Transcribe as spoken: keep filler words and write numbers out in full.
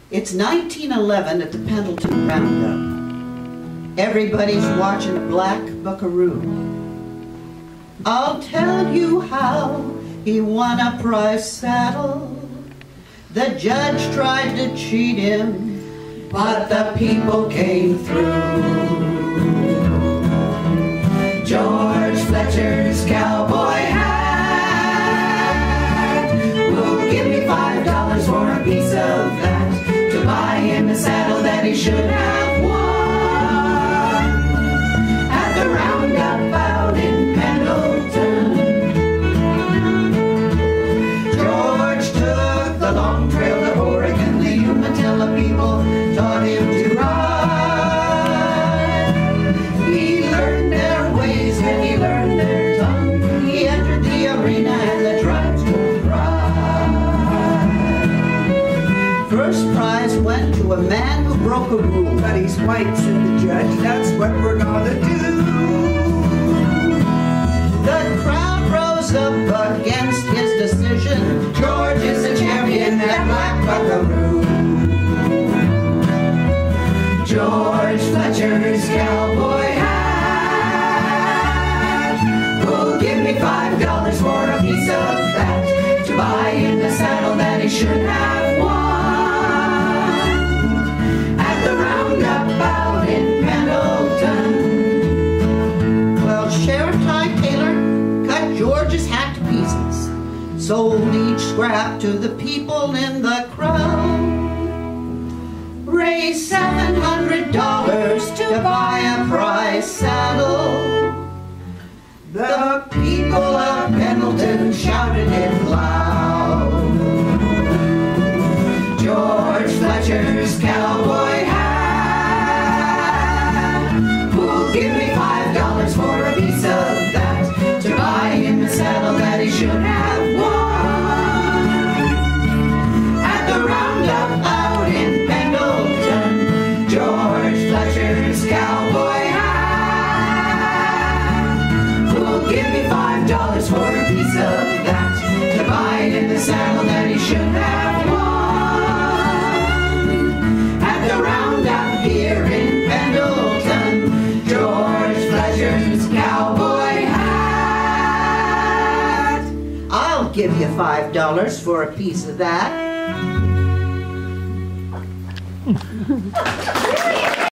It's nineteen eleven at the Pendleton Roundup. Everybody's watching Black Buckaroo. I'll tell you how he won a prize saddle. The judge tried to cheat him, but the people came through. George Fletcher's cowboy hat will give me five dollars for a piece of that, to buy him a saddle that he should have won at the roundup out in Pendleton. George took the long trail to Oregon. The Umatilla people taught him to ride. He learned their ways and he learned their tongue. He entered the arena and the tribes would cry. First prize went to a man who broke a rule. But he's white, said the judge. That's what we're gonna do. The crowd rose up against his decision. George is the champion, that Black Buckaroo. George Fletcher's cowboy hat will give me five dollars for a piece of that, to buy him the saddle that he should have won at the roundup out in Pendleton. Well, Sheriff Ty Taylor cut George's hat to pieces, sold each scrap to the people in the crowd, raised seven hundred dollars to buy a prize saddle. The people of Pendleton shouted it loud. George Fletcher's cowboy hat will give me five dollars for a piece of that, to buy him a saddle that he should have won at the roundup out in Pendleton. George Fletcher's cowboy hat will give me five dollars for a piece of that, to buy him the saddle that he should have won at the roundup here in Pendleton. George Fletcher's cowboy hat. I'll give you five dollars for a piece of that.